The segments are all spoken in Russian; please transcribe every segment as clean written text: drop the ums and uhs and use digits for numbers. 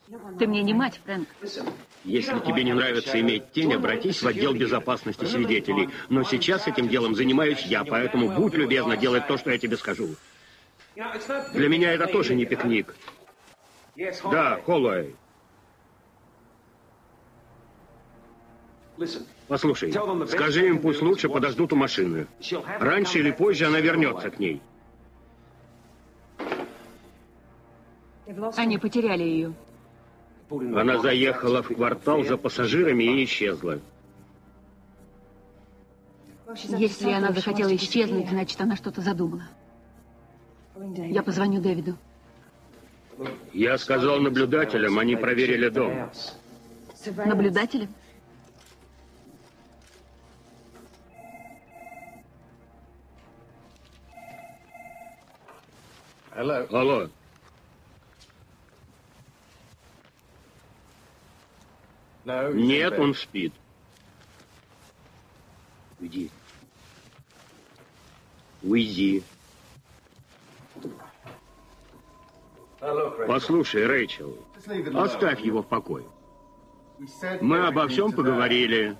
Ты мне не мать, Фрэнк. Если тебе не нравится иметь тень, обратись в отдел безопасности свидетелей. Но сейчас этим делом занимаюсь я, поэтому будь любезна делать то, что я тебе скажу. Для меня это тоже не пикник. Да, Холлоуэй. Послушай, скажи им, пусть лучше подождут у машины. Раньше или позже она вернется к ней. Они потеряли ее. Она заехала в квартал за пассажирами и исчезла. Если она захотела исчезнуть, значит, она что-то задумала. Я позвоню Дэвиду. Я сказал наблюдателям, они проверили дом. Наблюдателям? Алло. Нет, он спит. Уйди. Уйди. Послушай, Рэйчел, оставь его в покое. Мы обо всем поговорили.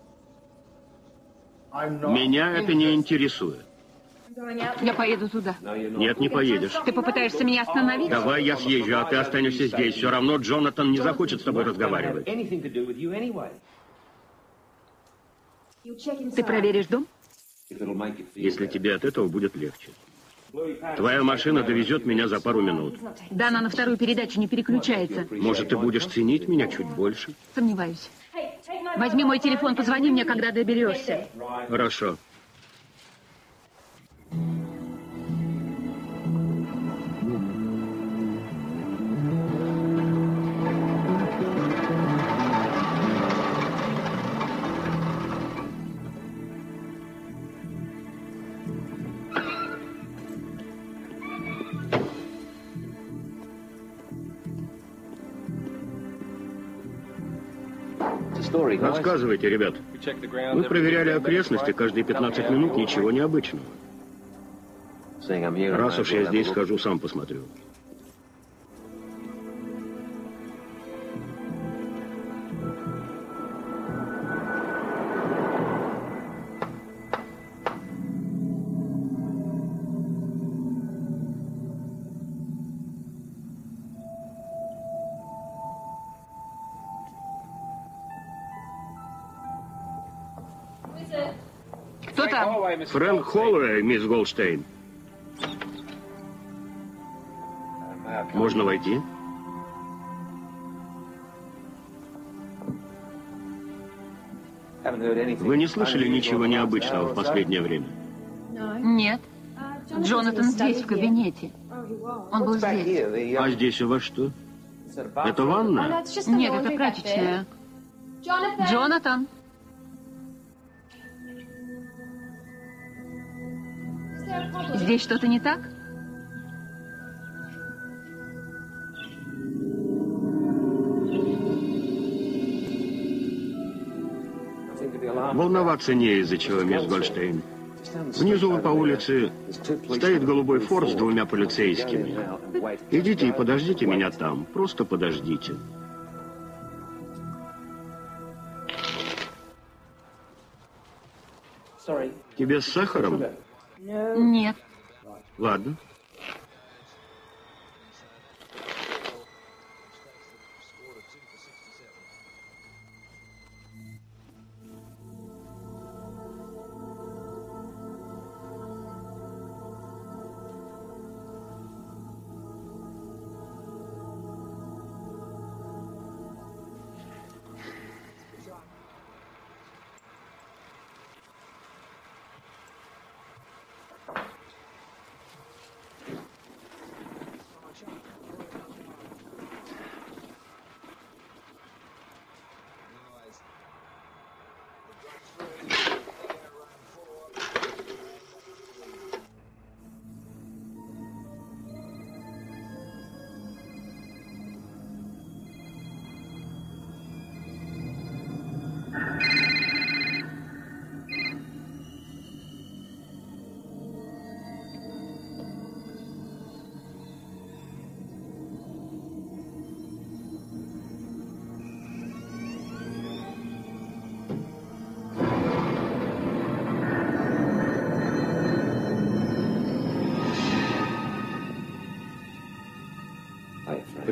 Меня это не интересует. Я поеду туда. Нет, не поедешь. Ты попытаешься меня остановить? Давай я съезжу, а ты останешься здесь. Все равно Джонатан не захочет с тобой разговаривать. Ты проверишь дом? Если тебе от этого будет легче. Твоя машина довезет меня за пару минут. Да, она на вторую передачу не переключается. Может, ты будешь ценить меня чуть больше? Сомневаюсь. Возьми мой телефон, позвони мне, когда доберешься. Хорошо. Рассказывайте, ребят. Мы проверяли окрестности каждые 15 минут, ничего необычного. Раз уж я здесь хожу, сам посмотрю. Кто там? Фрэнк Холлоуэй, мисс Голдштейн. Можно войти? Вы не слышали ничего необычного в последнее время? Нет. Джонатан здесь, в кабинете. Он был здесь. А здесь у вас что? Это ванна? Нет, это прачечная. Джонатан. Здесь что-то не так? Волноваться не из-за чего, мисс Голдштейн. Внизу по улице стоит голубой форт с 2 полицейскими. Идите и подождите меня там. Просто подождите. Тебе с сахаром? Нет. Ладно.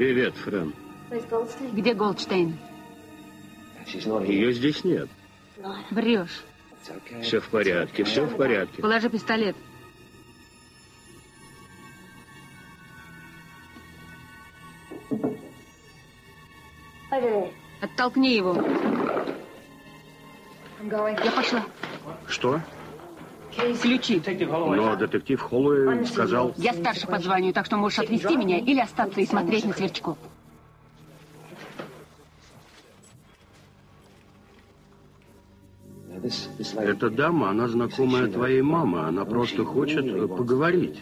Привет, Фрэн. Где Голдштейн? Ее здесь нет. Врешь. Все в порядке, все в порядке. Положи пистолет. Оттолкни его. Я пошла. Что? Ключи. Но детектив Холлоуэй сказал... Я старше по званию, так что можешь отвезти меня или остаться и смотреть на сверчков. Эта дама, она знакомая твоей мамы. Она просто хочет поговорить.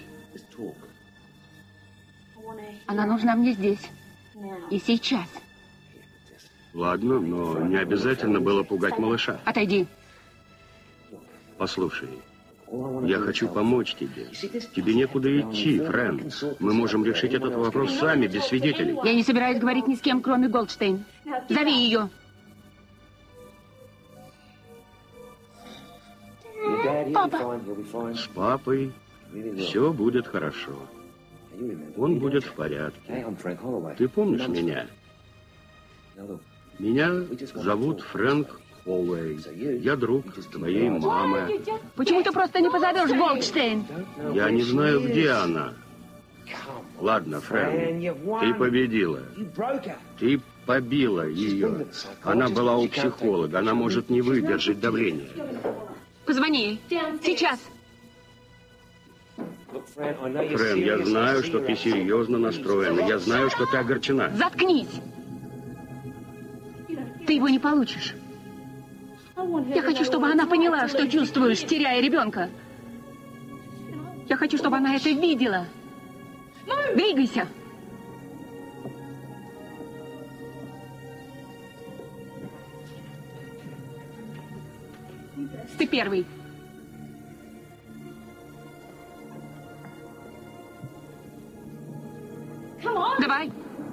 Она нужна мне здесь. И сейчас. Ладно, но не обязательно было пугать малыша. Отойди. Послушай, я хочу помочь тебе. Тебе некуда идти, Фрэн. Мы можем решить этот вопрос сами, без свидетелей. Я не собираюсь говорить ни с кем, кроме Голдштейн. Зови ее. Папа. С папой все будет хорошо. Он будет в порядке. Ты помнишь меня? Меня зовут Фрэнк Холлоуэй. Я друг твоей мамы. Почему ты просто не позовешь Голдштейн? Я не знаю, где она. Ладно, Фрэнк, ты победила. Ты побила ее. Она была у психолога. Она может не выдержать давления. Позвони ей. Сейчас. Фрэн, я знаю, что ты серьезно настроена. Я знаю, что ты огорчена. Заткнись. Ты его не получишь. Я хочу, чтобы она поняла, что чувствуешь, теряя ребенка. Я хочу, чтобы она это видела. Двигайся. Ты первый. Давай.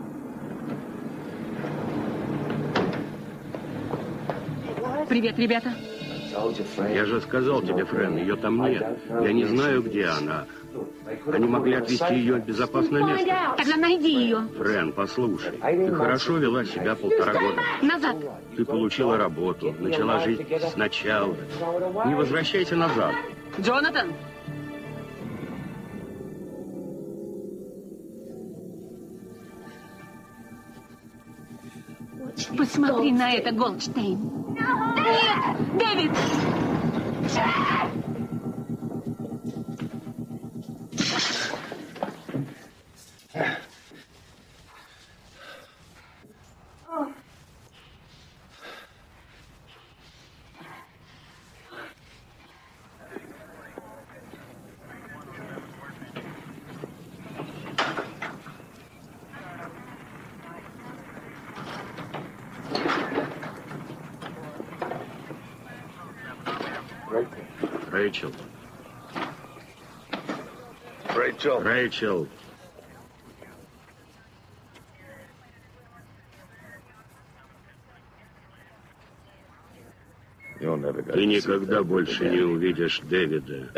Привет, ребята. Я же сказал тебе, Фрэн, ее там нет. Я не знаю, где она. Они могли отвезти ее в безопасное место. Тогда найди ее. Фрэн, послушай, ты хорошо вела себя 1,5 года. Назад. Ты получила работу, начала жить сначала. Не возвращайся назад. Джонатан. Посмотри на это, Голдштейн. Дэвид! Дэвид! Рэйчел. Рэйчел. Ты никогда больше не увидишь Дэвида.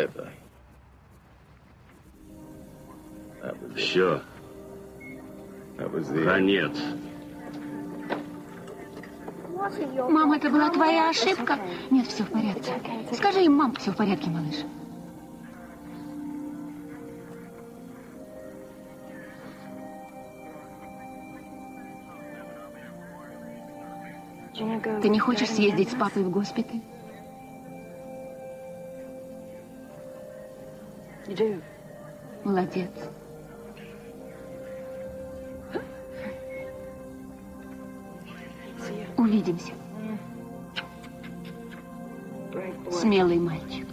Все. Конец. Мам, это была твоя ошибка? Нет, все в порядке. Скажи им, мам, все в порядке, малыш. Ты не хочешь съездить с папой в госпиталь? Молодец. Увидимся. Смелый мальчик.